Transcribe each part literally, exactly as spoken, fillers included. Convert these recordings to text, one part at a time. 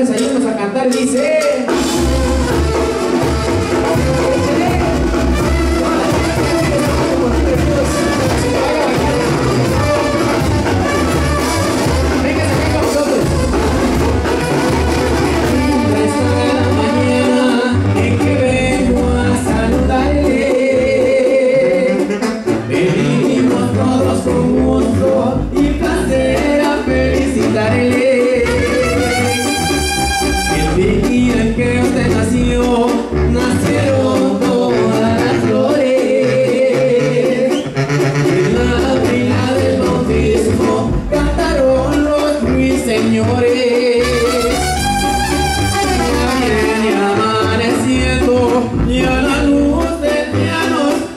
señores, ayúdenos a cantar, dice. Nacieron todas las flores. En la fila del bautismo cantaron los ruiseñores. Ya viene amaneciendo y a la luz del piano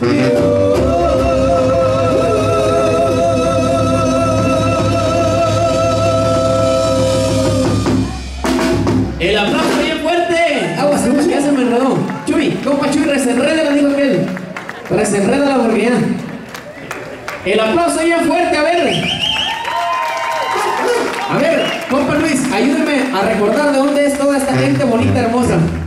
el aplauso bien fuerte. Aguas, ya se me enredó. Chuy, compa Chuy, resenrédala, dijo aquel. Resenrédala porque ya. El aplauso bien fuerte, a ver. A ver, compa Luis, ayúdeme a recordar de dónde es toda esta gente bonita, hermosa.